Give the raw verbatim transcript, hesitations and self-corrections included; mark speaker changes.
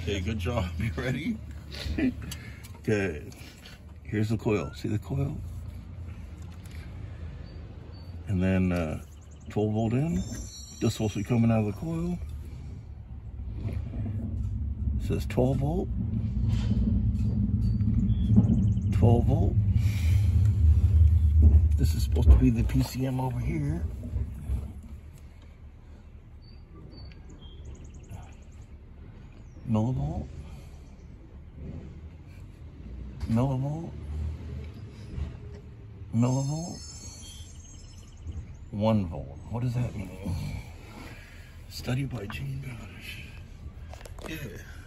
Speaker 1: Okay, good job. You ready? Good. Here's the coil. See the coil? And then uh, twelve volt in. This is supposed to be coming out of the coil. It says twelve volt. twelve volt. This is supposed to be the P C M over here. Millivolt. Millivolt. Millivolt. One volt. What does that mean? Study by genebowdish. Yeah.